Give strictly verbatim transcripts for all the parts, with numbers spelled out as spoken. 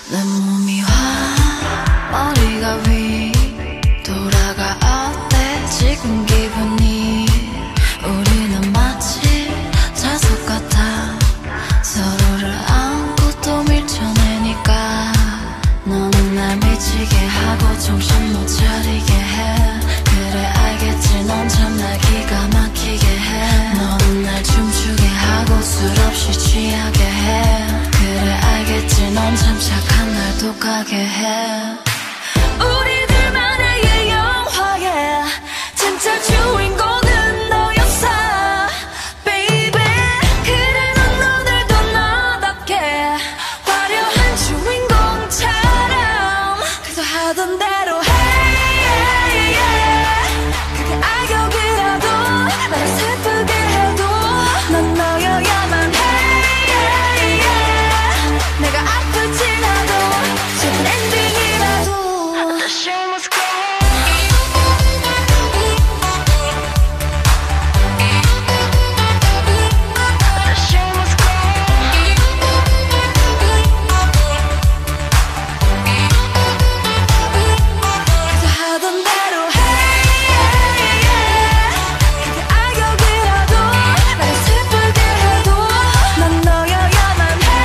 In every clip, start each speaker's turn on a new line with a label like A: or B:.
A: 내 몸이 화 머리가 위 돌아가 어때 지금 기분이 우리는 마치 자석 같아 서로를 안고 또 밀쳐내니까 너는 날 미치게 하고 정신 못 차리게 해 그래 알겠지 넌 참 날 기가 막히게 해 너는 날 춤추게 하고 술 없이 취하게 해 그래 알겠지 넌 참 착한 날 독하게 해 우리들만의 영화에 진짜 주인공은 너였어 baby 그래 넌 오늘도 너답게 화려한 주인공처럼 그저 하던 대로 해 그게 악역이라도 나를 슬프게 해도 넌 너여야만 해 내가 아플지라도 슬픈 엔딩이라도 The show must go The show must go 그저 하던 대로 해 그게 악역이라도 나를 슬프게 해도 넌 너여야만 해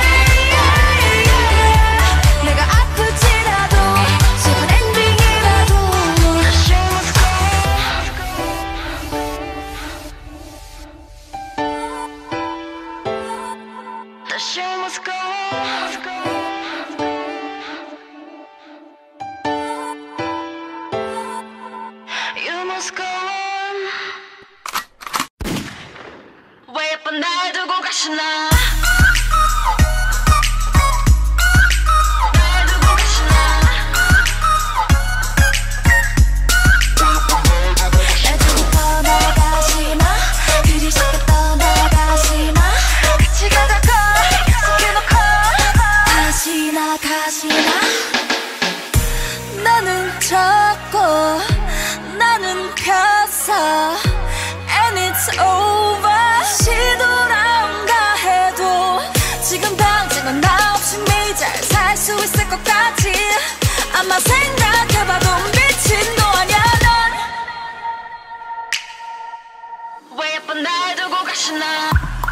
A: 내가 아플지라도 슬픈 엔딩이라도 The show must go The show must go You must go on 왜 예쁜 날 두고 가시나 날 두고 가시나 날 두고 떠나가시나 그리 쉽게 떠나가시나 같이 가자고 약속해놓고 가시나 가시나 나는 졌고 나는 폈어 And it's over 시돌아온가 해도 지금 당장은 나 없이 매일 잘 살 수 있을 것 같지 아마 생각해봐도 미친 거 아냐 넌 왜 예쁜 날 두고 가시나